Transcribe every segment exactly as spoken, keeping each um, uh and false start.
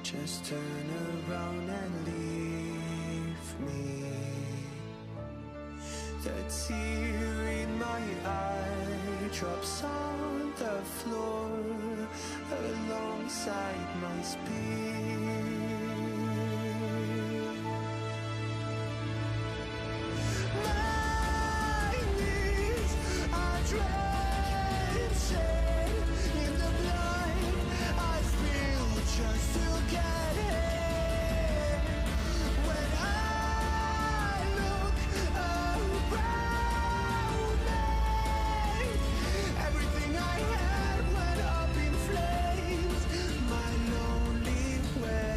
Just turn around and leave me. The tear in my eye drops on the floor alongside my spear. My knees are drenching in the blind. I feel just to get in. When I look around me, everything I had went up in flames. My lonely way.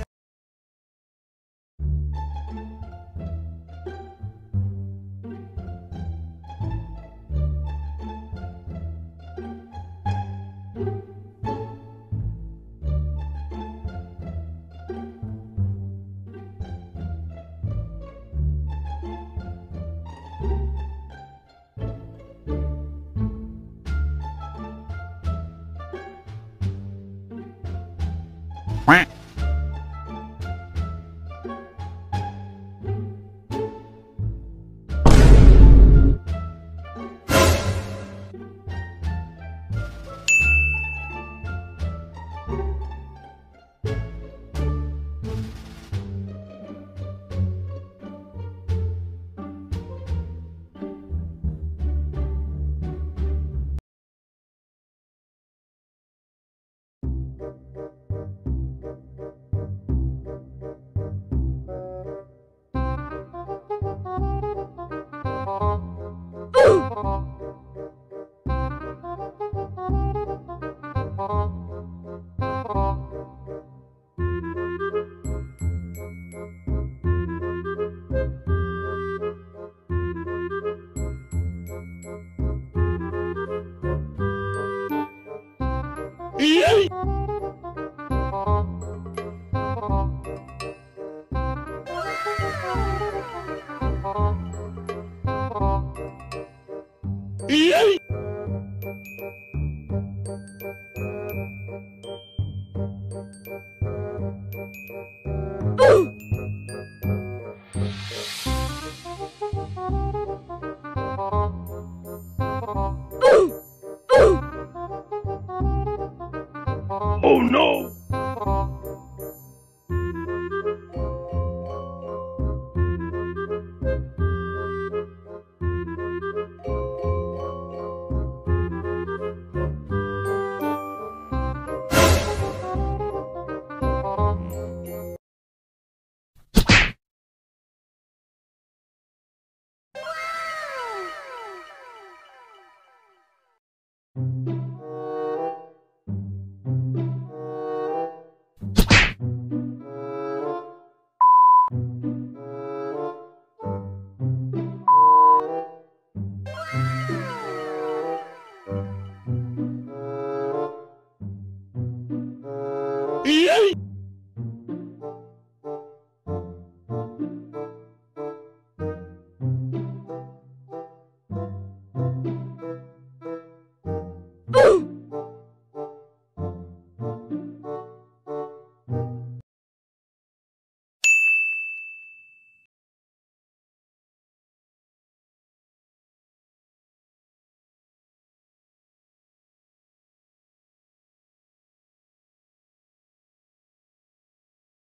Oh no! Yay!